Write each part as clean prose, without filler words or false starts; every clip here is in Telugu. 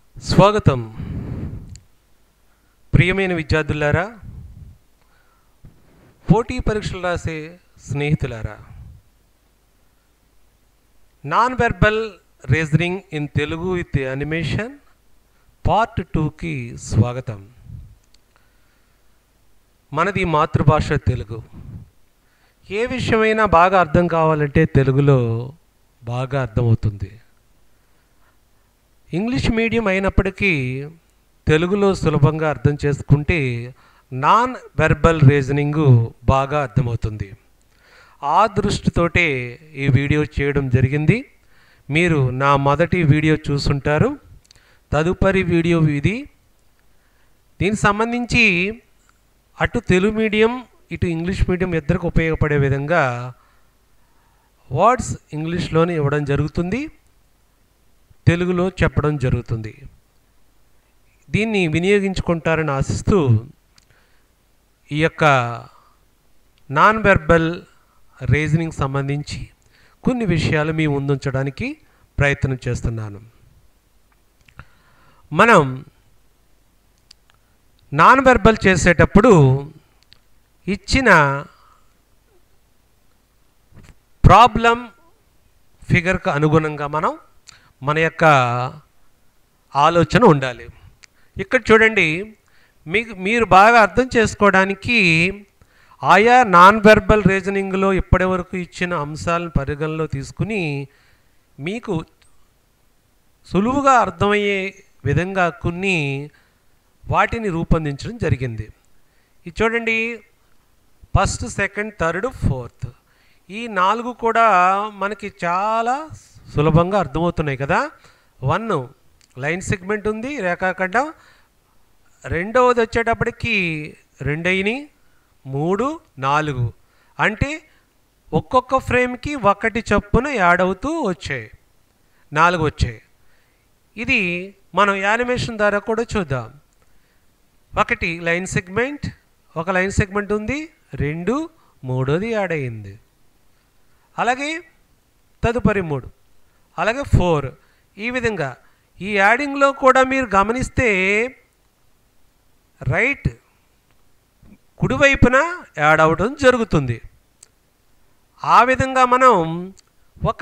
స్వాగతం. ప్రియమైన విద్యార్థులారా, పోటీ పరీక్షలు రాసే స్నేహితులారా, non verbal reasoning in Telugu with animation part 2కి స్వాగతం. మనది మాతృభాష తెలుగు. ఏ విషయమైనా బాగా అర్థం కావాలంటే తెలుగులో బాగా అర్థమవుతుంది. ఇంగ్లీష్ మీడియం అయినప్పటికీ తెలుగులో సులభంగా అర్థం చేసుకుంటే నాన్ వెర్బల్ రీజనింగు బాగా అర్థమవుతుంది. ఆ దృష్టితోటే ఈ వీడియో చేయడం జరిగింది. మీరు నా మొదటి వీడియో చూసుంటారు. తదుపరి వీడియో ఇది. దీనికి సంబంధించి అటు తెలుగు మీడియం ఇటు ఇంగ్లీష్ మీడియం ఇద్దరికి ఉపయోగపడే విధంగా వర్డ్స్ ఇంగ్లీష్లోనే ఇవ్వడం జరుగుతుంది, తెలుగులో చెప్పడం జరుగుతుంది. దీన్ని వినియోగించుకుంటారని ఆశిస్తూ ఈ యొక్క నాన్ వెర్బల్ రీజనింగ్ సంబంధించి కొన్ని విషయాలు మీ ముందుంచడానికి ప్రయత్నం చేస్తున్నాను. మనం నాన్ వెర్బల్ చేసేటప్పుడు ఇచ్చిన ప్రాబ్లం ఫిగర్కు అనుగుణంగా మన యొక్క ఆలోచన ఉండాలి. ఇక్కడ చూడండి, మీరు బాగా అర్థం చేసుకోవడానికి ఆయా నాన్ వెర్బల్ రీజనింగ్లో ఇప్పటివరకు ఇచ్చిన అంశాలను పరిగణలో తీసుకుని మీకు సులువుగా అర్థమయ్యే విధంగా కొన్ని వాటిని రూపొందించడం జరిగింది. ఇది చూడండి, ఫస్ట్, సెకండ్, థర్డ్, ఫోర్త్ ఈ 4 కూడా మనకి చాలా సులభంగా అర్థమవుతున్నాయి కదా. 1 లైన్ సెగ్మెంట్ ఉంది, రేఖాఖండం. రెండవది వచ్చేటప్పటికి 2 అయినాయి, 3, 4 అంటే ఒక్కొక్క ఫ్రేమ్కి 1 చొప్పున యాడ్ అవుతూ వచ్చాయి, 4 వచ్చాయి. ఇది మనం యానిమేషన్ ద్వారా కూడా చూద్దాం. 1 లైన్ సెగ్మెంట్, 1 లైన్ సెగ్మెంట్ ఉంది, 2, 3ది యాడ్ అయింది. అలాగే తదుపరి 3, అలాగే 4. ఈ విధంగా ఈ యాడింగ్లో కూడా మీరు గమనిస్తే రైట్ కుడివైపున యాడ్ అవ్వడం జరుగుతుంది. ఆ విధంగా మనం ఒక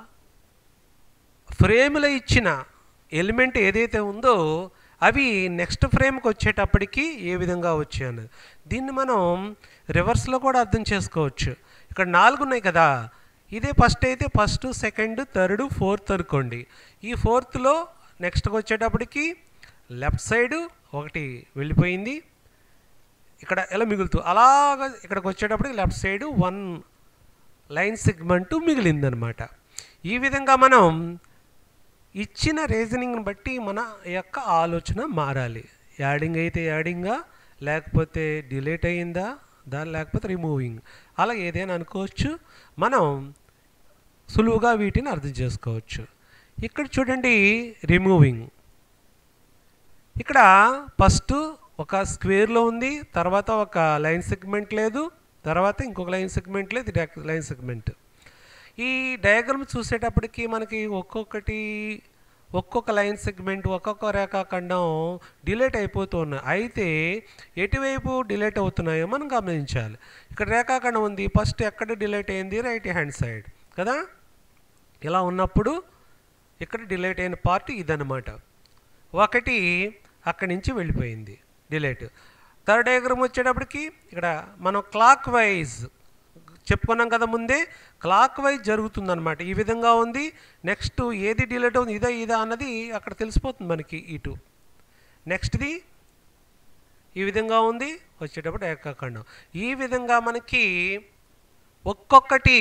ఫ్రేమ్లో ఇచ్చిన ఎలిమెంట్ ఏదైతే ఉందో అవి నెక్స్ట్ ఫ్రేమ్కి వచ్చేటప్పటికి ఏ విధంగా వచ్చాయన్నది దీన్ని మనం రివర్స్లో కూడా అర్థం చేసుకోవచ్చు. ఇక్కడ 4 ఉన్నాయి కదా, ఇదే ఫస్ట్ అయితే ఫస్ట్, సెకండ్, థర్డ్, ఫోర్త్ అనుకోండి. ఈ ఫోర్త్లో నెక్స్ట్కి వచ్చేటప్పటికి లెఫ్ట్ సైడ్ 1 వెళ్ళిపోయింది, ఇక్కడ ఎలా మిగులుతూ అలాగ ఇక్కడికి వచ్చేటప్పటికి లెఫ్ట్ సైడ్ 1 లైన్ సెగ్మెంట్ మిగిలిందనమాట. ఈ విధంగా మనం ఇచ్చిన రీజనింగ్ని బట్టి మన యొక్క ఆలోచన మారాలి. యాడింగ్ అయితే యాడింగా, లేకపోతే డిలీట్ అయ్యిందా, లేకపోతే రిమూవింగ్, అలా ఏదైనా అనుకోవచ్చు. మనం సులువుగా వీటిని అర్థం చేసుకోవచ్చు. ఇక్కడ చూడండి, రిమూవింగ్. ఇక్కడ ఫస్ట్ ఒక స్క్వేర్లో ఉంది, తర్వాత ఒక లైన్ సెగ్మెంట్ లేదు, తర్వాత ఇంకొక లైన్ సెగ్మెంట్ లేదు, లైన్ సెగ్మెంట్. ఈ డయాగ్రామ్ చూసేటప్పటికి మనకి ఒక్కొక్క లైన్ సెగ్మెంట్, ఒక్కొక్క రేఖాఖండం డిలీట్ అయిపోతూ ఉన్నాయి. అయితే ఎటువైపు డిలీట్ అవుతున్నాయో మనం గమనించాలి. ఇక్కడ రేఖాఖండం ఉంది, ఫస్ట్ ఎక్కడ డిలీట్ అయింది, రైట్ హ్యాండ్ సైడ్ కదా. ఇలా ఉన్నప్పుడు ఇక్కడ డిలీట్ అయిన పార్ట్ ఇదన్నమాట. 1 అక్కడి నుంచి వెళ్ళిపోయింది డిలీట్. థర్డ్ డయాగ్రామ్ వచ్చేటప్పటికి ఇక్కడ మనం క్లాక్ వైజ్ చెప్పుకున్నాం కదా ముందే, క్లాక్ వైజ్ జరుగుతుందన్నమాట. ఈ విధంగా ఉంది. నెక్స్ట్ ఏది డిలీట్ అవుతుంది, ఇదా అన్నది అక్కడ తెలిసిపోతుంది మనకి. ఇటు నెక్స్ట్ది ఈ విధంగా ఉంది, వచ్చేటప్పుడు రేఖాఖండం. ఈ విధంగా మనకి ఒక్కొక్కటి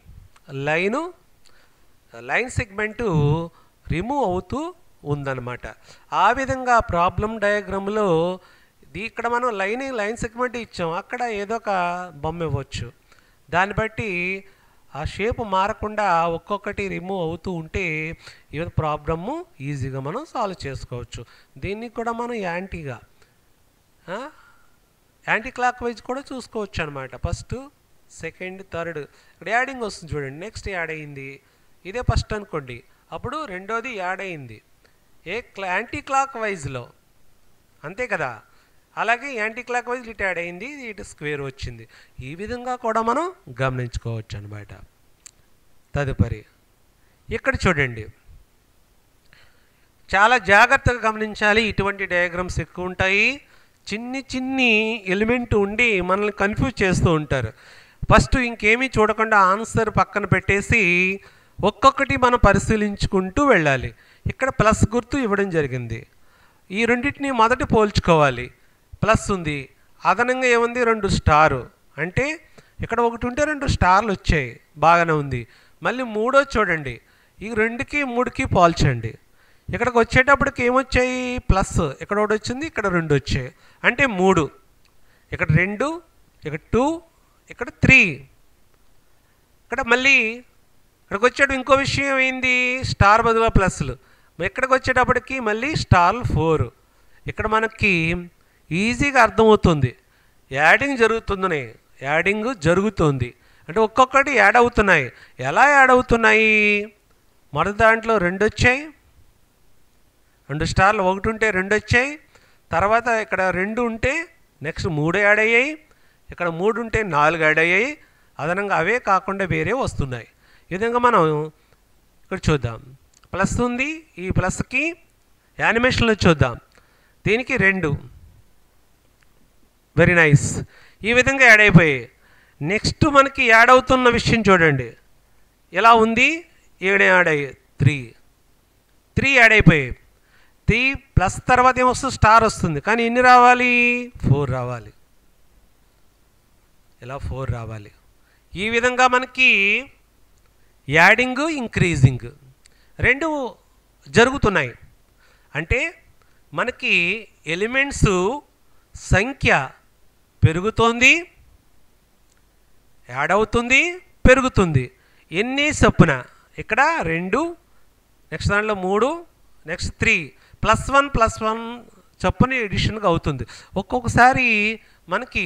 లైన్ సెగ్మెంటు రిమూవ్ అవుతూ ఉందన్నమాట. ఆ విధంగా ప్రాబ్లం డయాగ్రామ్లో ఇక్కడ మనం లైన్ సెగ్మెంట్ ఇచ్చాం, అక్కడ ఏదో ఒక బొమ్మ ఇవ్వచ్చు. దాన్ని బట్టి ఆ షేప్ మారకుండా ఒక్కొక్కటి రిమూవ్ అవుతూ ఉంటే ఈ ప్రాబ్లము ఈజీగా మనం సాల్వ్ చేసుకోవచ్చు. దీన్ని కూడా మనం యాంటీ క్లాక్ వైజ్ కూడా చూసుకోవచ్చు అనమాట. ఫస్ట్, సెకండ్, థర్డ్ ఇక్కడ యాడింగ్ వస్తుంది చూడండి. నెక్స్ట్ యాడ్ అయింది, ఇదే ఫస్ట్ అనుకోండి, అప్పుడు రెండోది యాడ్ అయింది, యాంటీ క్లాక్ వైజ్లో, అంతే కదా. అలాగే యాంటీ క్లాక్ వైజ్ ఇటు యాడ్ అయింది, ఇటు స్క్వేర్ వచ్చింది. ఈ విధంగా కూడా మనం గమనించుకోవచ్చు అన్నమాట. తదుపరి ఇక్కడ చూడండి, చాలా జాగ్రత్తగా గమనించాలి. ఇటువంటి డయాగ్రామ్స్ ఎక్కువ ఉంటాయి. చిన్ని ఎలిమెంట్ ఉండి మనల్ని కన్ఫ్యూజ్ చేస్తూ ఉంటారు. ఫస్ట్ ఇంకేమీ చూడకుండా ఆన్సర్ పక్కన పెట్టేసి ఒక్కొక్కటి మనం పరిశీలించుకుంటూ వెళ్ళాలి. ఇక్కడ ప్లస్ గుర్తు ఇవ్వడం జరిగింది. ఈ రెండింటిని మొదట పోల్చుకోవాలి. ప్లస్ ఉంది, అదనంగా ఏముంది, 2 స్టారు. అంటే ఇక్కడ ఒకటి ఉంటే 2 స్టార్లు వచ్చాయి, బాగానే ఉంది. మళ్ళీ మూడో చూడండి, ఈ 2కి 3కి పోల్చండి. ఇక్కడికి వచ్చేటప్పటికి ఏమొచ్చాయి, ప్లస్. ఇక్కడ ఒకటి వచ్చింది, ఇక్కడ 2 వచ్చాయి, అంటే 3. ఇక్కడ 2, ఇక్కడ 2, ఇక్కడ 3. ఇక్కడ మళ్ళీ ఇక్కడికి వచ్చేటప్పుడు ఇంకో విషయం ఏంది, స్టార్ బదులుగా ప్లస్లు. ఇక్కడికి వచ్చేటప్పటికి మళ్ళీ స్టార్లు 4. ఇక్కడ మనకి ఈజీగా అర్థమవుతుంది యాడింగ్ జరుగుతుంది. అంటే ఒక్కొక్కటి యాడ్ అవుతున్నాయి. ఎలా యాడ్ అవుతున్నాయి, మొదటి దాంట్లో 2 వచ్చాయి, 2 స్టార్లు, ఒకటి ఉంటే 2 వచ్చాయి. తర్వాత ఇక్కడ 2 ఉంటే నెక్స్ట్ 3 యాడ్ అయ్యాయి, ఇక్కడ 3 ఉంటే 4 యాడ్ అయ్యాయి. అదనంగా అవే కాకుండా వేరే వస్తున్నాయి. ఈ విధంగా మనం ఇక్కడ చూద్దాం. ప్లస్ ఉంది, ఈ ప్లస్కి యానిమేషన్లో చూద్దాం, దీనికి 2. Very nice. ఈ విధంగా యాడ్ అయిపోయాయి. నెక్స్ట్ మనకి యాడ్ అవుతున్న విషయం చూడండి ఎలా ఉంది, 7 యాడ్ అయ్యాయి, 3 యాడ్ అయిపోయాయి. 3 ప్లస్ తర్వాత ఏమొస్తుంది, స్టార్ వస్తుంది. కానీ ఎన్ని రావాలి, 4 రావాలి. ఇలా 4 రావాలి. ఈ విధంగా మనకి యాడింగ్ ఇంక్రీజింగ్ 2 జరుగుతున్నాయి. అంటే మనకి ఎలిమెంట్స్ సంఖ్య పెరుగుతోంది, యాడ్ అవుతుంది, పెరుగుతుంది. ఎన్ని చొప్పున, ఇక్కడ 2, నెక్స్ట్ దాంట్లో 3, నెక్స్ట్ 3, +1 చొప్పున ఎడిషన్గా అవుతుంది. ఒక్కొక్కసారి మనకి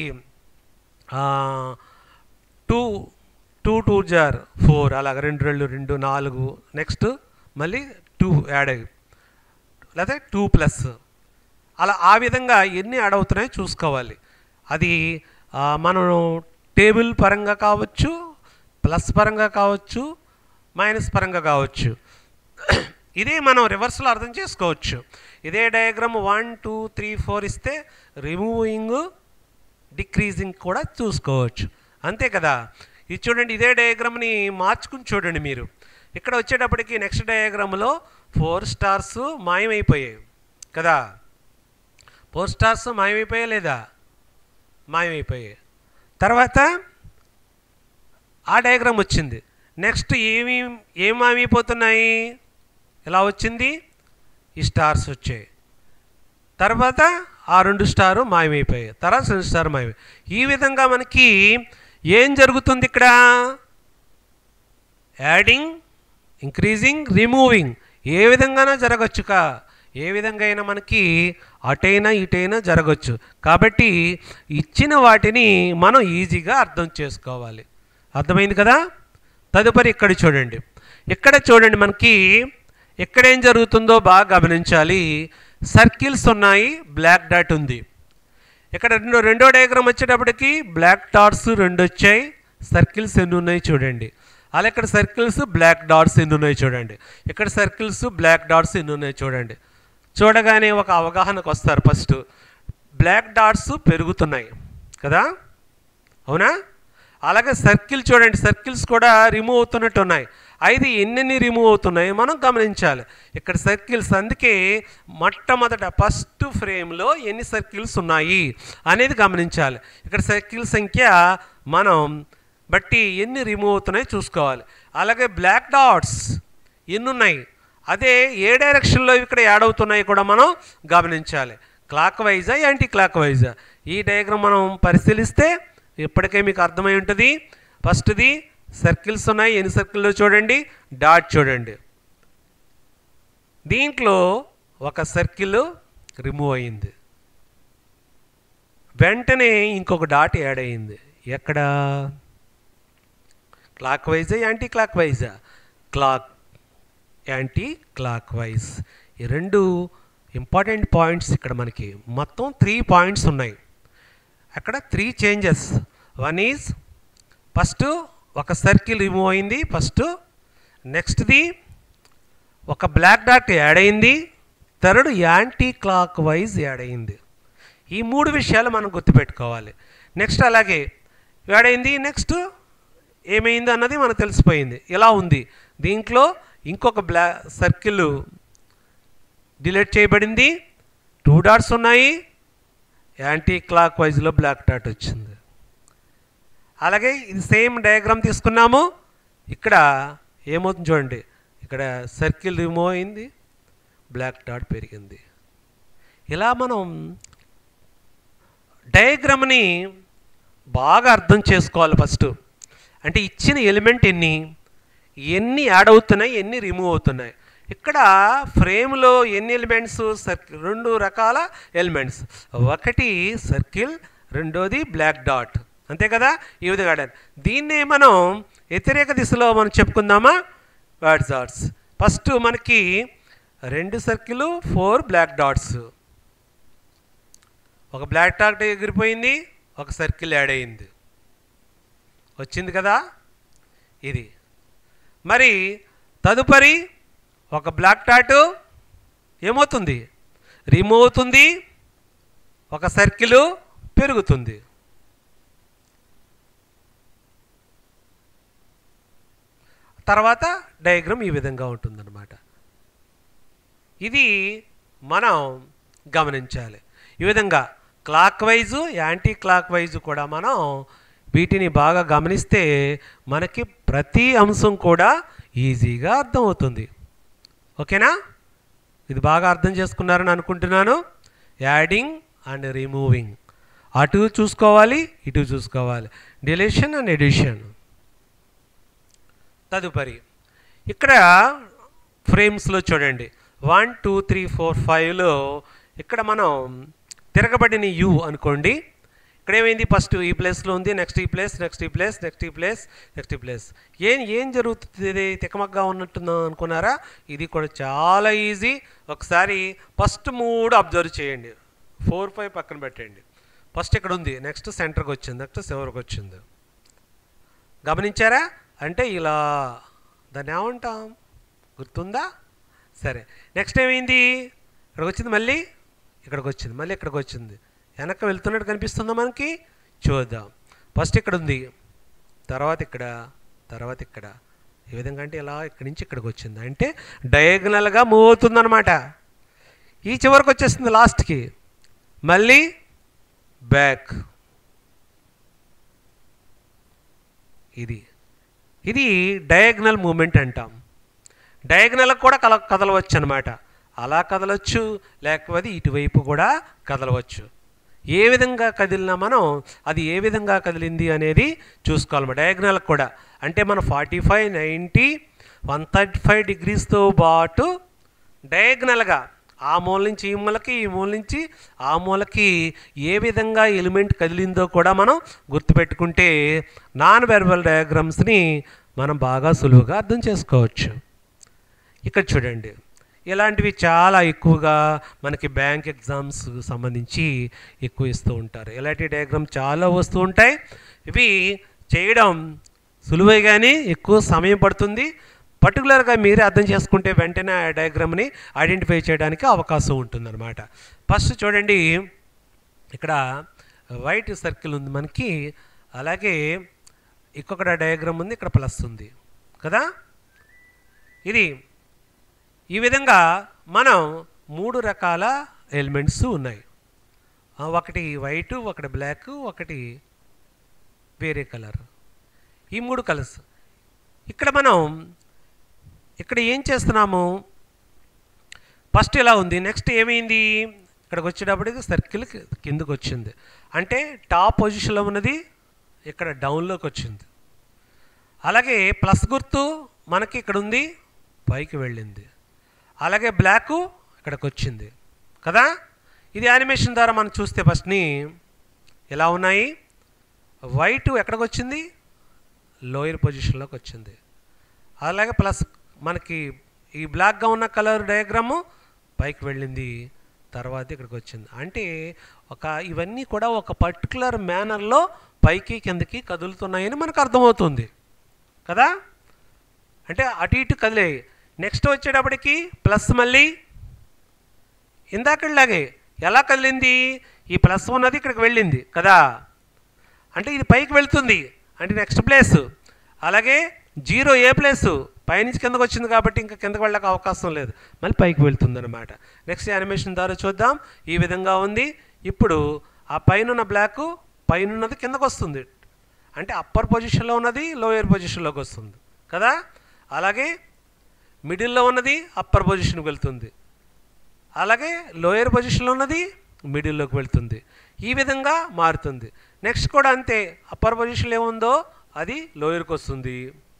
2 2 జార్ 4, అలాగే 2 2 4, నెక్స్ట్ మళ్ళీ 2 యాడ్ అయ్యి, లేదా 2+. అలా ఆ విధంగా ఎన్ని యాడ్ అవుతున్నాయో చూసుకోవాలి. అది మనం టేబుల్ పరంగా కావచ్చు, ప్లస్ పరంగా కావచ్చు, మైనస్ పరంగా కావచ్చు. ఇదే మనం రివర్స్లో అర్థం చేసుకోవచ్చు. ఇదే డయాగ్రామ్ 1 2 3 4 ఇస్తే రిమూవింగ్ డిక్రీజింగ్ కూడా చూసుకోవచ్చు, అంతే కదా. ఇది చూడండి, ఇదే డయాగ్రామ్ని మార్చుకుని చూడండి మీరు. ఇక్కడ వచ్చేటప్పటికి నెక్స్ట్ డయాగ్రామ్లో 4 స్టార్స్ మాయమైపోయాయి కదా. 4 స్టార్స్ మాయమైపోయా లేదా, మాయమైపోయాయి. తర్వాత ఆ డయాగ్రామ్ వచ్చింది. నెక్స్ట్ ఏం మాయమైపోతున్నాయి, ఇలా వచ్చింది, ఈ స్టార్స్ వచ్చాయి. తర్వాత ఆ 2 స్టారు మాయమైపోయాయి, తర్వాత 2 స్టార్ మాయమై. ఈ విధంగా మనకి ఏం జరుగుతుంది ఇక్కడ, యాడింగ్, ఇంక్రీజింగ్, రిమూవింగ్ ఏ విధంగానూ జరగచ్చు. ఏ విధంగా అయినా మనకి అటైనా ఇటైనా జరగచ్చు. కాబట్టి ఇచ్చిన వాటిని మనం ఈజీగా అర్థం చేసుకోవాలి. అర్థమైంది కదా. తదుపరి ఇక్కడ చూడండి, మనకి ఎక్కడేం జరుగుతుందో బాగా గమనించాలి. సర్కిల్స్ ఉన్నాయి, బ్లాక్ డాట్ ఉంది. ఇక్కడ రెండో డయాగ్రామ్ వచ్చేటప్పటికి బ్లాక్ డాట్స్ 2 వచ్చాయి, సర్కిల్స్ ఎన్ని ఉన్నాయి చూడండి. అలా ఇక్కడ సర్కిల్స్ బ్లాక్ డాట్స్ ఎన్ని ఉన్నాయి చూడండి. ఇక్కడ సర్కిల్స్ బ్లాక్ డాట్స్ ఎన్ని ఉన్నాయి చూడండి. చూడగానే ఒక అవగాహనకు వస్తారు. ఫస్ట్ బ్లాక్ డాట్స్ పెరుగుతున్నాయి కదా, అవునా. అలాగే సర్కిల్ చూడండి, సర్కిల్స్ కూడా రిమూవ్ అవుతున్నట్టు ఉన్నాయి. అయితే ఎన్ని రిమూవ్ అవుతున్నాయి మనం గమనించాలి. ఇక్కడ సర్కిల్స్, అందుకే మొట్టమొదట ఫస్ట్ ఫ్రేమ్లో ఎన్ని సర్కిల్స్ ఉన్నాయి అనేది గమనించాలి. ఇక్కడ సర్కిల్ సంఖ్య మనం బట్టి ఎన్ని రిమూవ్ అవుతున్నాయో చూసుకోవాలి. అలాగే బ్లాక్ డాట్స్ ఎన్ని ఉన్నాయి, అదే ఏ డైరెక్షన్లో ఇక్కడ యాడ్ అవుతున్నాయి కూడా మనం గమనించాలి. క్లాక్ వైజా, యాంటీ క్లాక్ వైజా. ఈ డయాగ్రామ్ మనం పరిశీలిస్తే ఇప్పటికే మీకు అర్థమై ఉంటుంది. ఫస్ట్ది సర్కిల్స్ ఉన్నాయి, ఎన్ని సర్కిల్లో చూడండి, డాట్ చూడండి. దీంట్లో ఒక సర్కిల్ రిమూవ్ అయ్యింది, వెంటనే ఇంకొక డాట్ యాడ్ అయ్యింది. ఎక్కడ, క్లాక్ వైజా, యాంటీ క్లాక్ వైజా, యాంటీ క్లాక్ వైజ్. ఈ రెండు ఇంపార్టెంట్ పాయింట్స్ ఇక్కడ మనకి మొత్తం 3 పాయింట్స్ ఉన్నాయి. అక్కడ 3 చేంజెస్. వన్ ఈజ్ ఫస్ట్ ఒక సర్కిల్ రిమూవ్ అయింది ఫస్ట్, నెక్స్ట్ది ఒక బ్లాక్ డాట్ యాడ్ అయింది, third anticlockwise add అయింది. ఈ 3 విషయాలు మనం గుర్తుపెట్టుకోవాలి. నెక్స్ట్ అలాగే యాడ్ అయింది, నెక్స్ట్ ఏమైంది అన్నది మనకు తెలిసిపోయింది. ఇలా ఉంది. దీంట్లో ఇంకొక సర్కిల్ డిలీట్ చేయబడింది, 2 డాట్స్ ఉన్నాయి, యాంటీ క్లాక్ వైజ్లో బ్లాక్ డాట్ వచ్చింది. అలాగే ఇది సేమ్ డయాగ్రామ్ తీసుకున్నాము. ఇక్కడ ఏమవుతుంది చూడండి, ఇక్కడ సర్కిల్ రిమూవ్ అయింది, బ్లాక్ డాట్ పెరిగింది. ఇలా మనం డయాగ్రామ్ని బాగా అర్థం చేసుకోవాలి ఫస్ట్. అంటే ఇచ్చిన ఎలిమెంట్ ఎన్ని యాడ్ అవుతున్నాయి, ఎన్ని రిమూవ్ అవుతున్నాయి. ఇక్కడ ఫ్రేమ్లో ఎన్ని ఎలిమెంట్స్, సర్కిల్ 2 రకాల ఎలిమెంట్స్, ఒకటి సర్కిల్, రెండోది బ్లాక్ డాట్, అంతే కదా. ఈ విధంగా దీన్నే మనం వ్యతిరేక దిశలో మనం చెప్పుకుందామా, వైట్ డాట్స్. ఫస్ట్ మనకి 2 సర్కిల్ 4 బ్లాక్ డాట్స్, ఒక బ్లాక్ డాట్ ఎగిరిపోయింది, ఒక సర్కిల్ యాడ్ అయింది, వచ్చింది కదా ఇది. మరి తదుపరి ఒక బ్లాక్ డాట్ ఏమవుతుంది, రిమూవ్ అవుతుంది, ఒక సర్కిల్ పెరుగుతుంది. తర్వాత డయాగ్రామ్ ఈ విధంగా ఉంటుందన్నమాట. ఇది మనం గమనించాలి. ఈ విధంగా clockwise, anticlockwise కూడా మనం వీటిని బాగా గమనిస్తే మనకి ప్రతి అంశం కూడా ఈజీగా అర్థమవుతుంది. ఓకేనా? ఇది బాగా అర్థం చేసుకున్నారని అనుకుంటున్నాను. యాడింగ్ అండ్ రిమూవింగ్, అటు చూసుకోవాలి, ఇటు చూసుకోవాలి, డిలీషన్ అండ్ ఎడిషన్. తదుపరి ఇక్కడ ఫ్రేమ్స్లో చూడండి 1 2 3 4 5లో ఇక్కడ మనం తిరగబడిన యు అనుకోండి. ఇక్కడ ఏమైంది, ఫస్ట్ ఈ ప్లేస్లో ఉంది, నెక్స్ట్ ఈ ప్లేస్, నెక్స్ట్ ఈ ప్లేస్, నెక్స్ట్ ఈ ప్లేస్, నెక్స్ట్ ఈ ప్లేస్. ఏం జరుగుతుంది, తికమకగా ఉన్నట్టుందో అనుకున్నారా? ఇది కూడా చాలా ఈజీ. ఒకసారి ఫస్ట్ 3 అబ్జర్వ్ చేయండి, 4 5 పక్కన పెట్టండి. ఫస్ట్ ఇక్కడ ఉంది, నెక్స్ట్ సెంటర్కి వచ్చింది, నెక్స్ట్ చివరికి వచ్చింది. గమనించారా? అంటే ఇలా దాన్ని ఏమంటాం, గుర్తుందా? సరే, నెక్స్ట్ ఏమైంది, ఇక్కడికి వచ్చింది, మళ్ళీ ఇక్కడికి వచ్చింది, మళ్ళీ ఇక్కడికి వచ్చింది. వెనక్కి వెళ్తున్నట్టు కనిపిస్తుందా మనకి? చూద్దాం. ఫస్ట్ ఇక్కడ ఉంది, తర్వాత ఇక్కడ, తర్వాత ఇక్కడ. ఏ విధంగా అంటే ఇలా ఇక్కడి నుంచి ఇక్కడికి వచ్చింది, అంటే డయాగ్నల్గా మూవ్ అవుతుందన్నమాట. ఈ చివరికి వచ్చేస్తుంది లాస్ట్కి, మళ్ళీ బ్యాక్. ఇది డయాగ్నల్ మూమెంట్ అంటాం. డయాగ్నల్కి కూడా కదలవచ్చు అనమాట. అలా కదలవచ్చు, లేకపోతే ఇటువైపు కూడా కదలవచ్చు. ఏ విధంగా కదిలినా మనం అది ఏ విధంగా కదిలింది అనేది చూసుకోవాలి డయాగ్నల్కి కూడా. అంటే మనం 45 90 135 డిగ్రీస్తో పాటు డయాగ్నల్గా ఆ మూల నుంచి ఈ మూలకి, ఈ మూల నుంచి ఆ మూలకి ఏ విధంగా ఎలిమెంట్ కదిలిందో కూడా మనం గుర్తుపెట్టుకుంటే నాన్ వెర్బల్ డయాగ్రామ్స్ని మనం బాగా సులువుగా అర్థం చేసుకోవచ్చు. ఇక్కడ చూడండి, ఇలాంటివి చాలా ఎక్కువగా మనకి బ్యాంక్ ఎగ్జామ్స్ సంబంధించి ఎక్కువ ఇస్తూ ఉంటారు. ఇలాంటి డయాగ్రామ్ చాలా వస్తూ ఉంటాయి. ఇవి చేయడం సులువే కానీ ఎక్కువ సమయం పడుతుంది. పర్టికులర్గా మీరే అర్థం చేసుకుంటే వెంటనే ఆ డయాగ్రామ్ని ఐడెంటిఫై చేయడానికి అవకాశం ఉంటుందన్నమాట. ఫస్ట్ చూడండి, ఇక్కడ వైట్ సర్కిల్ ఉంది మనకి, అలాగే ఇంకొక డయాగ్రామ్ ఉంది, ఇక్కడ ప్లస్ ఉంది కదా. ఇది ఈ విధంగా మనం 3 రకాల ఎలిమెంట్స్ ఉన్నాయి. ఒకటి వైట్, ఒకటి బ్లాక్, ఒకటి వేరే కలర్. ఈ 3 కలర్స్ ఇక్కడ మనం ఇక్కడ ఏం చేస్తున్నాము, ఫస్ట్ ఇలా ఉంది, నెక్స్ట్ ఏమైంది, ఇక్కడికి వచ్చేటప్పటికి సర్కిల్ కిందకు వచ్చింది, అంటే టాప్ పొజిషన్లో ఉన్నది ఇక్కడ డౌన్లోకి వచ్చింది. అలాగే ప్లస్ గుర్తు మనకి ఇక్కడ ఉంది, పైకి వెళ్ళింది. అలాగే బ్లాక్ ఇక్కడికి వచ్చింది కదా. ఇది యానిమేషన్ ద్వారా మనం చూస్తే ఫస్ట్ని ఎలా ఉన్నాయి, వైట్ ఎక్కడికి వచ్చింది, లోయర్ పొజిషన్లోకి వచ్చింది. అలాగే ప్లస్ మనకి ఈ బ్లాక్గా ఉన్న కలర్ డయాగ్రాము పైకి వెళ్ళింది, తర్వాత ఇక్కడికి వచ్చింది. అంటే ఇవన్నీ కూడా ఒక పర్టికులర్ మేనర్లో పైకి కిందకి కదులుతున్నాయని మనకు అర్థమవుతుంది కదా. అంటే అటు ఇటు కదిలాయి. నెక్స్ట్ వచ్చేటప్పటికి ప్లస్ మళ్ళీ ఇందాకలాగే ఎలా కదిలింది, ఈ ప్లస్ ఉన్నది ఇక్కడికి వెళ్ళింది కదా, అంటే ఇది పైకి వెళ్తుంది అంటే నెక్స్ట్ ప్లేస్. అలాగే 0 ఏ ప్లేసు పైనుంచి కిందకు వచ్చింది కాబట్టి ఇంకా కిందకు వెళ్ళక అవకాశం లేదు, మళ్ళీ పైకి వెళ్తుంది అనమాట. నెక్స్ట్ యానిమేషన్ ద్వారా చూద్దాం. ఈ విధంగా ఉంది. ఇప్పుడు ఆ పైన బ్లాక్ పైనది కిందకు వస్తుంది, అంటే అప్పర్ పొజిషన్లో ఉన్నది లోయర్ పొజిషన్లోకి వస్తుంది కదా. అలాగే మిడిల్లో ఉన్నది అప్పర్ పొజిషన్కి వెళ్తుంది, అలాగే లోయర్ పొజిషన్లో ఉన్నది మిడిల్లోకి వెళ్తుంది. ఈ విధంగా మారుతుంది. నెక్స్ట్ కూడా అంతే, అప్పర్ పొజిషన్లో ఏముందో అది లోయర్కి వస్తుంది,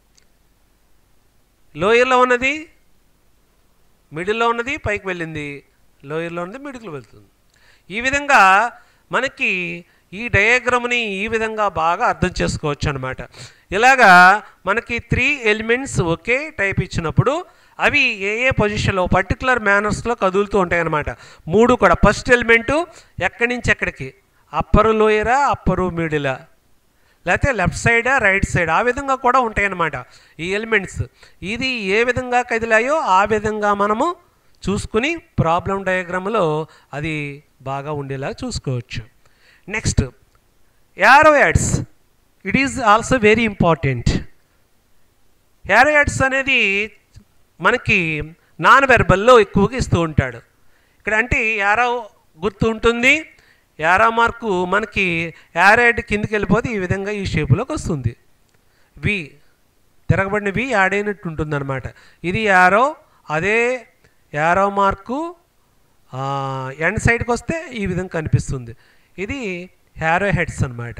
లోయర్లో ఉన్నది మిడిల్లో ఉన్నది పైకి వెళ్ళింది, లోయర్లో ఉన్నది మిడిల్కి వెళ్తుంది. ఈ విధంగా మనకి ఈ డయాగ్రామ్ని ఈ విధంగా బాగా అర్థం చేసుకోవచ్చు అనమాట. ఇలాగా మనకి 3 ఎలిమెంట్స్ ఒకే టైప్ ఇచ్చినప్పుడు అవి ఏ ఏ పొజిషన్లో పర్టికులర్ మేనర్స్లో కదులుతూ ఉంటాయి అన్నమాట. 3 కూడా ఫస్ట్ ఎలిమెంటు ఎక్కడి నుంచి ఎక్కడికి, అప్పరు లోయరా అప్పరు మిడిలా, లేకపోతే లెఫ్ట్ సైడా రైట్ సైడ్, ఆ విధంగా కూడా ఉంటాయన్నమాట ఈ ఎలిమెంట్స్. ఇది ఏ విధంగా కదిలాయో ఆ విధంగా మనము చూసుకుని ప్రాబ్లం డయాగ్రామ్లో అది బాగా ఉండేలా చూసుకోవచ్చు. Next arrow heads, it is also very important. Arrow heads అనేది మనకి నాన్ వెర్బల్లో ఎక్కువగా ఇస్తూ ఉంటాడు. ఇక్కడ అంటే యారో గుర్తు ఉంటుంది, యారో మార్కు మనకి యారో యాడ్ కిందికి వెళ్ళిపోతే ఈ విధంగా ఈ షేపులోకి వస్తుంది. వి తిరగబడిన వి యాడ్ అయినట్టు ఉంటుంది అనమాట. ఇది యారో, అదే యారో మార్కు ఎండ్ సైడ్కి వస్తే ఈ విధంగా కనిపిస్తుంది. ఇది యారో హెడ్స్ అనమాట.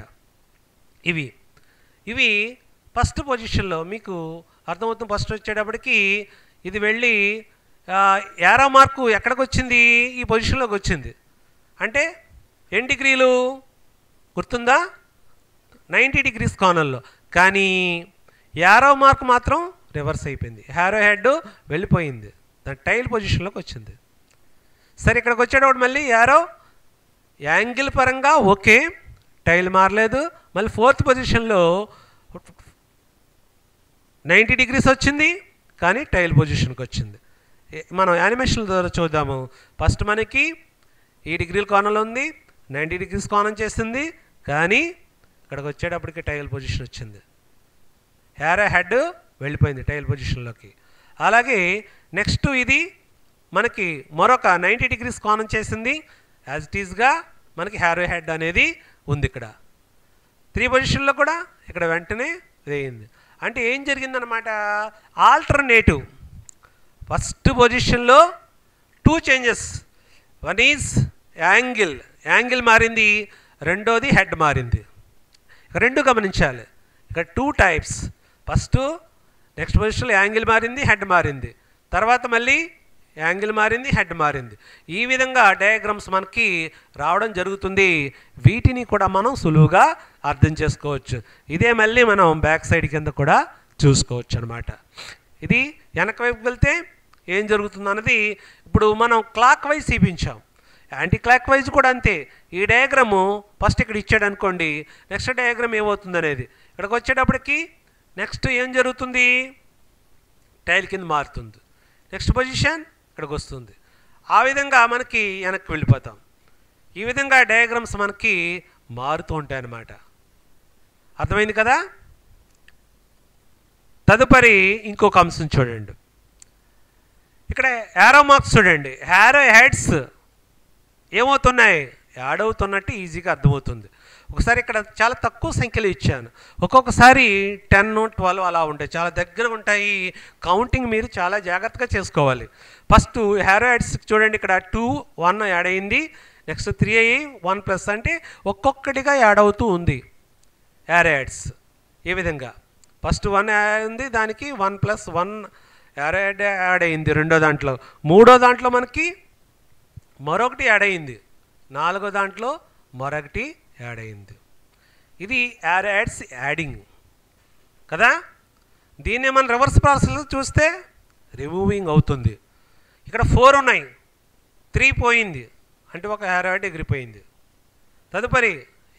ఇవి ఫస్ట్ పొజిషన్లో మీకు అర్థమవుతుంది. ఫస్ట్ వచ్చేటప్పటికి ఇది వెళ్ళి యారో మార్కు ఎక్కడికి వచ్చింది, ఈ పొజిషన్లోకి వచ్చింది. అంటే ఎన్ని డిగ్రీలు గుర్తుందా, 90 డిగ్రీస్ కోణంలో. కానీ యారో మార్క్ మాత్రం రివర్స్ అయిపోయింది, యారో హెడ్ వెళ్ళిపోయింది, దాని టైల్ పొజిషన్లోకి వచ్చింది. సరే ఇక్కడికి వచ్చేటప్పుడు మళ్ళీ యారో యాంగిల్ పరంగా ఓకే, టైల్ మారలేదు. మళ్ళీ ఫోర్త్ పొజిషన్లో 90 డిగ్రీస్ వచ్చింది, కానీ టైల్ పొజిషన్కి వచ్చింది. మనం యానిమేషన్ ద్వారా చూద్దాము. ఫస్ట్ మనకి ఈ డిగ్రీల కోణంలో ఉంది, 90 డిగ్రీస్ కోణం చేసింది, కానీ ఇక్కడికి వచ్చేటప్పటికి టైల్ పొజిషన్ వచ్చింది, యారో హెడ్ వెళ్ళిపోయింది టైల్ పొజిషన్లోకి. అలాగే నెక్స్ట్ ఇది మనకి మరొక 90 డిగ్రీస్ కోణం చేసింది, యాజ్ ఇట్ ఈజ్గా మనకి యారో హెడ్ అనేది ఉంది. ఇక్కడ 3 పొజిషన్లో కూడా ఇక్కడ వెంటనే వేయింది. అంటే ఏం జరిగిందనమాట, ఆల్టర్నేటివ్. ఫస్ట్ పొజిషన్లో 2 చేంజెస్, వన్ ఈజ్ యాంగిల్ మారింది, రెండోది హెడ్ మారింది. రెండు గమనించాలి. ఇక్కడ 2 టైప్స్, ఫస్ట్ నెక్స్ట్ పొజిషన్లో యాంగిల్ మారింది, హెడ్ మారింది, తర్వాత మళ్ళీ యాంగిల్ మారింది, హెడ్ మారింది. ఈ విధంగా డయాగ్రామ్స్ మనకి రావడం జరుగుతుంది. వీటిని కూడా మనం సులువుగా అర్థం చేసుకోవచ్చు. ఇదే మళ్ళీ మనం బ్యాక్ సైడ్ కింద కూడా చూసుకోవచ్చు అనమాట. ఇది వెనక వైపు వెళ్తే ఏం జరుగుతుంది అన్నది ఇప్పుడు మనం క్లాక్ వైజ్ చూపించాం. యాంటీ క్లాక్ వైజ్ కూడా అంతే. ఈ డయాగ్రాము ఫస్ట్ ఇక్కడ ఇచ్చాడు అనుకోండి, నెక్స్ట్ డయాగ్రామ్ ఏమవుతుంది అనేది ఇక్కడికి వచ్చేటప్పటికి నెక్స్ట్ ఏం జరుగుతుంది, టైల్ కింద మారుతుంది, నెక్స్ట్ పొజిషన్ ఇక్కడికి వస్తుంది. ఆ విధంగా మనకి వెనక్కి వెళ్ళిపోతాం. ఈ విధంగా డయాగ్రామ్స్ మనకి మారుతూ ఉంటాయి అన్నమాట. అర్థమైంది కదా. తదుపరి ఇంకొక అంశం చూడండి. ఇక్కడ యారో మార్క్స్ చూడండి. యారో హెడ్స్ ఏమవుతున్నాయి, యాడ్ అవుతున్నట్టు ఈజీగా అర్థమవుతుంది. ఒకసారి ఇక్కడ చాలా తక్కువ సంఖ్యలో ఇచ్చాను, ఒక్కొక్కసారి 10, 12 అలా ఉంటాయి, చాలా దగ్గర ఉంటాయి. కౌంటింగ్ మీరు చాలా జాగ్రత్తగా చేసుకోవాలి. ఫస్ట్ యారో హెడ్స్ చూడండి, ఇక్కడ 2, 1 యాడ్ అయింది, నెక్స్ట్ 3 అయ్యి 1 ప్లస్ అంటే ఒక్కొక్కటిగా యాడ్ అవుతూ ఉంది యారో హెడ్స్. ఈ విధంగా ఫస్ట్ 1 అయింది, దానికి 1 ప్లస్ 1 యారో హెడ్ యాడ్ అయింది రెండో దాంట్లో, మూడో దాంట్లో మనకి మరొకటి యాడ్ అయింది, నాలుగో దాంట్లో మరొకటి యాడ్ అయింది. ఇది యారో హెడ్స్ యాడింగ్ కదా. దీన్ని మనం రివర్స్ ప్రాసెస్లో చూస్తే రిమూవింగ్ అవుతుంది. ఇక్కడ 4 ఉన్నాయి, 3 పోయింది అంటే ఒక యారోయిడ్ ఎగిరిపోయింది. తదుపరి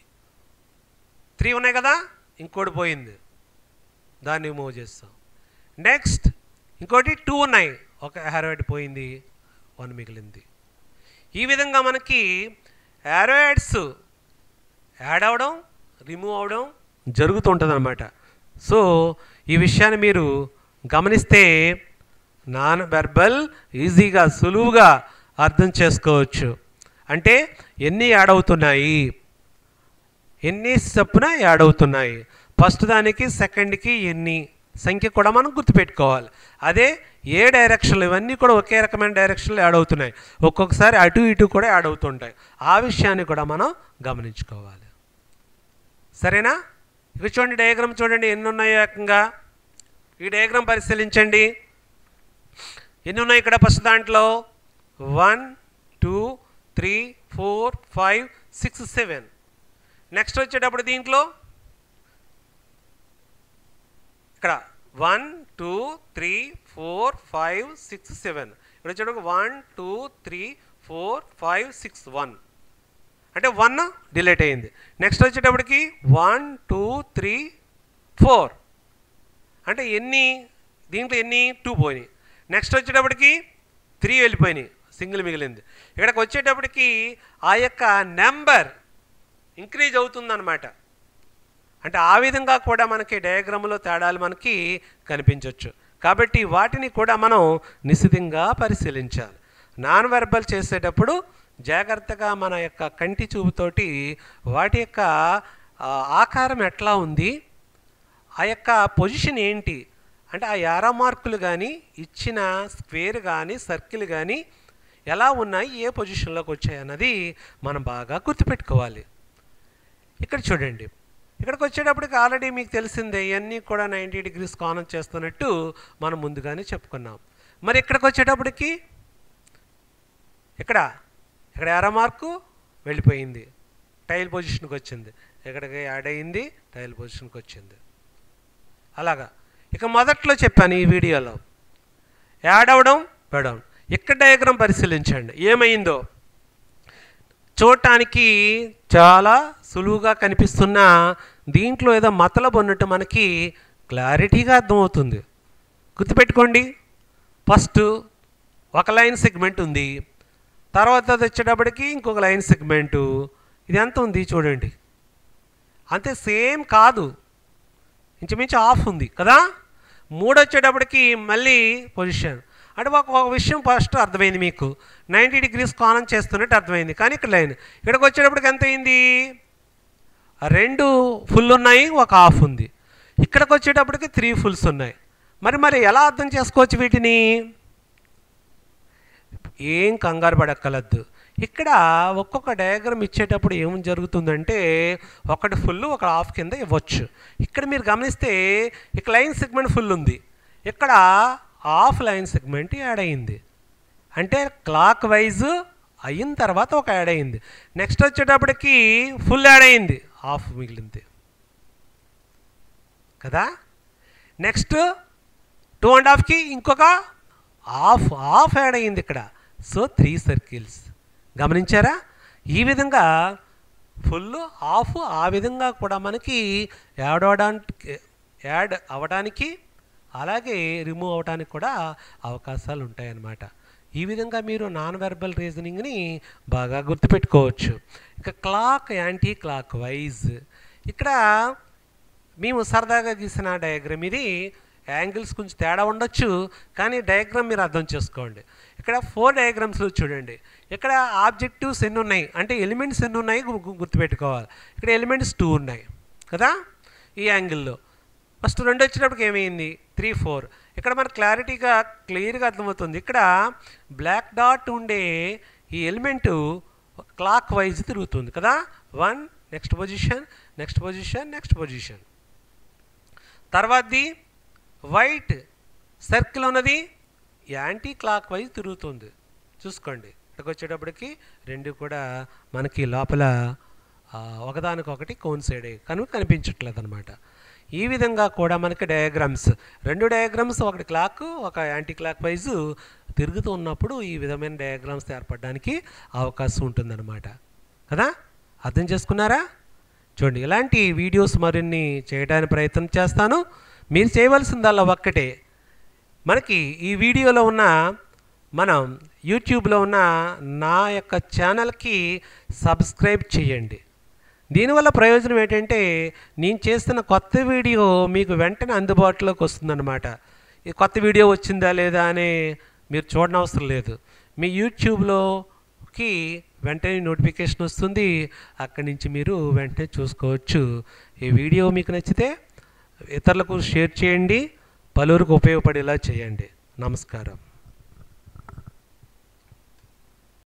3 ఉన్నాయి కదా, ఇంకోటి పోయింది, దాన్ని మూవ్ చేస్తాం. నెక్స్ట్ ఇంకోటి 2 ఉన్నాయి, ఒక యారోయిడ్ పోయింది, 1 మిగిలింది. ఈ విధంగా మనకి యారోయిడ్స్ యాడ్ అవ్వడం, రిమూవ్ అవ్వడం జరుగుతుంటుంది అన్నమాట. సో ఈ విషయాన్ని మీరు గమనిస్తే నాన్ వెర్బల్ ఈజీగా సులువుగా అర్థం చేసుకోవచ్చు. అంటే ఎన్ని యాడ్ అవుతున్నాయి, ఎన్ని చొప్పున యాడ్ అవుతున్నాయి, ఫస్ట్ దానికి సెకండ్కి ఎన్ని సంఖ్య కూడా మనం గుర్తుపెట్టుకోవాలి. అదే ఏ డైరెక్షన్లు, ఇవన్నీ కూడా ఒకే రకమైన డైరెక్షన్లో యాడ్ అవుతున్నాయి, ఒక్కొక్కసారి అటు ఇటు కూడా యాడ్ అవుతుంటాయి. ఆ విషయాన్ని కూడా మనం గమనించుకోవాలి. సరేనా? ఇక చూడండి, డయాగ్రామ్ చూడండి ఎన్ని ఉన్నాయో ఏకంగా. ఈ డయాగ్రామ్ పరిశీలించండి, ఎన్ని ఉన్నాయి ఇక్కడ. ఫస్ట్ దాంట్లో 1 2 3 4 5 6 7. నెక్స్ట్ వచ్చేటప్పుడు దీంట్లో ఇక్కడ 1 2 3 4 5 6 7. ఇక్కడ వచ్చేటప్పుడు 1 2 3 4 5 6 1 అంటే 1 డిలీట్ అయింది. నెక్స్ట్ వచ్చేటప్పటికి 1 2 3 4 అంటే ఎన్ని, దీంట్లో ఎన్ని 2 పోయినాయి. నెక్స్ట్ వచ్చేటప్పటికి 3 వెళ్ళిపోయినాయి, సింగిల్ మిగిలింది. ఇక్కడికి వచ్చేటప్పటికి ఆ యొక్క నెంబర్ ఇంక్రీజ్ అవుతుందన్నమాట. అంటే ఆ విధంగా కూడా మనకి డయాగ్రామ్లో తేడాలు మనకి కనిపించవచ్చు. కాబట్టి వాటిని కూడా మనం నిశితంగా పరిశీలించాలి. నాన్ వెర్బల్ చేసేటప్పుడు జాగ్రత్తగా మన యొక్క కంటి చూపుతోటి వాటి యొక్క ఆకారం ఎట్లా ఉంది, ఆ యొక్క పొజిషన్ ఏంటి, అంటే ఆ యారో మార్కులు కానీ ఇచ్చిన స్క్వేర్ కానీ సర్కిల్ కానీ ఎలా ఉన్నాయి, ఏ పొజిషన్లోకి వచ్చాయి అన్నది మనం బాగా గుర్తుపెట్టుకోవాలి. ఇక్కడ చూడండి, ఇక్కడికి వచ్చేటప్పటికి ఆల్రెడీ మీకు తెలిసిందే, ఇవన్నీ కూడా 90 degrees కోణం చేస్తున్నట్టు మనం ముందుగానే చెప్పుకున్నాం. మరి ఇక్కడికి వచ్చేటప్పటికి ఇక్కడ యారో మార్కు వెళ్ళిపోయింది, టైల్ పొజిషన్కి వచ్చింది, ఇక్కడికి యాడ్ అయ్యింది, టైల్ పొజిషన్కి వచ్చింది. అలాగా ఇక మొదట్లో చెప్పాను ఈ వీడియోలో యాడ్ అవ్వడం పెడడం. ఇక్కడ డయాగ్రామ్ పరిశీలించండి ఏమైందో. చూడటానికి చాలా సులువుగా కనిపిస్తున్న దీంట్లో ఏదో మతలబు ఉన్నట్టు మనకి క్లారిటీగా అర్థమవుతుంది. గుర్తుపెట్టుకోండి, ఫస్ట్ ఒక లైన్ సెగ్మెంట్ ఉంది, తర్వాత వచ్చేటప్పటికి ఇంకొక లైన్ సెగ్మెంటు, ఇది ఎంత ఉంది చూడండి, అంతే సేమ్ కాదు, ఇంచుమించు హాఫ్ ఉంది కదా. 3 వచ్చేటప్పటికి మళ్ళీ పొజిషన్, అంటే ఒక విషయం ఫస్ట్ అర్థమైంది మీకు, 90 degrees కోణం చేస్తున్నట్టు అర్థమైంది. కానీ ఇక్కడ లైన్ ఇక్కడికి వచ్చేటప్పటికి ఎంత అయింది, 2 ఫుల్ ఉన్నాయి, ఒక హాఫ్ ఉంది. ఇక్కడికి వచ్చేటప్పటికి 3 ఫుల్స్ ఉన్నాయి. మరి ఎలా అర్థం చేసుకోవచ్చు వీటిని? ఏం కంగారు పడక్కలద్దు. ఇక్కడ ఒక్కొక్క డయాగ్రామ్ ఇచ్చేటప్పుడు ఏం జరుగుతుందంటే ఒకటి ఫుల్ ఒక హాఫ్ కింద ఇవ్వచ్చు. ఇక్కడ మీరు గమనిస్తే ఇక్కడ లైన్ సెగ్మెంట్ ఫుల్ ఉంది, ఇక్కడ హాఫ్ లైన్ సెగ్మెంట్ యాడ్ అయింది, అంటే క్లాక్ వైజ్ అయిన తర్వాత ఒక యాడ్ అయింది. నెక్స్ట్ వచ్చేటప్పటికి ఫుల్ యాడ్ అయింది, హాఫ్ మిగిలింది కదా. నెక్స్ట్ 2.5కి ఇంకొక హాఫ్ యాడ్ అయింది ఇక్కడ. సో 3 సర్కిల్స్ గమనించారా? ఈ విధంగా ఫుల్ హాఫ్ ఆ విధంగా కూడా మనకి యాడ్ అవ్వడానికి అలాగే రిమూవ్ అవ్వడానికి కూడా అవకాశాలు ఉంటాయన్నమాట. ఈ విధంగా మీరు నాన్ వెర్బల్ రీజనింగ్ని బాగా గుర్తుపెట్టుకోవచ్చు. ఇక క్లాక్ యాంటీ క్లాక్ వైజ్, ఇక్కడ మేము సరదాగా గీసిన డయాగ్రామ్ ఇది. యాంగిల్స్ కొంచెం తేడా ఉండొచ్చు, కానీ డయాగ్రామ్ మీరు అర్థం చేసుకోండి. ఇక్కడ 4 డయాగ్రామ్స్లో చూడండి, ఇక్కడ ఆబ్జెక్టివ్స్ ఎన్ని ఉన్నాయి అంటే ఎలిమెంట్స్ ఎన్ని ఉన్నాయి గుర్తుపెట్టుకోవాలి. ఇక్కడ ఎలిమెంట్స్ 2 ఉన్నాయి కదా ఈ యాంగిల్లో. ఫస్ట్ 2 వచ్చేటప్పటికి ఏమైంది 3 4. ఇక్కడ మనకు క్లియర్గా అర్థమవుతుంది. ఇక్కడ బ్లాక్ డాట్ ఉండే ఈ ఎలిమెంటు క్లాక్ వైజ్ తిరుగుతుంది కదా. 1 next position, next position, next position. తర్వాతది వైట్ సర్కిల్ ఉన్నది యాంటీ క్లాక్ వైజ్ తిరుగుతుంది. చూసుకోండి, ఇక్కడికి వచ్చేటప్పటికి 2 కూడా మనకి లోపల ఒకదానికొకటి కోన్సైడ్ కనుక కనిపించట్లేదు అనమాట. ఈ విధంగా కూడా మనకి డయాగ్రామ్స్, 2 డయాగ్రామ్స్, ఒకటి క్లాక్ ఒక యాంటీ క్లాక్ వైజు తిరుగుతూ ఉన్నప్పుడు ఈ విధమైన డయాగ్రామ్స్ ఏర్పడడానికి అవకాశం ఉంటుందన్నమాట కదా. అర్థం చేసుకున్నారా? చూడండి, ఇలాంటి వీడియోస్ మరిన్ని చేయడానికి ప్రయత్నం చేస్తాను. మీరు చేయవలసిందల్లా ఒక్కటే, మనకి ఈ వీడియోలో ఉన్న మనం యూట్యూబ్లో ఉన్న నా యొక్క ఛానల్కి సబ్స్క్రైబ్ చేయండి. దీనివల్ల ప్రయోజనం ఏంటంటే నేను చేస్తున్న కొత్త వీడియో మీకు వెంటనే అందుబాటులోకి వస్తుందన్నమాట. ఈ కొత్త వీడియో వచ్చిందా లేదా అని మీరు చూడనవసరం లేదు. మీ యూట్యూబ్లోకి వెంటనే నోటిఫికేషన్ వస్తుంది, అక్కడి నుంచి మీరు వెంటనే చూసుకోవచ్చు. ఈ వీడియో మీకు నచ్చితే ఇతరులకు షేర్ చేయండి, పలువురికి ఉపయోగపడేలా చేయండి. నమస్కారం.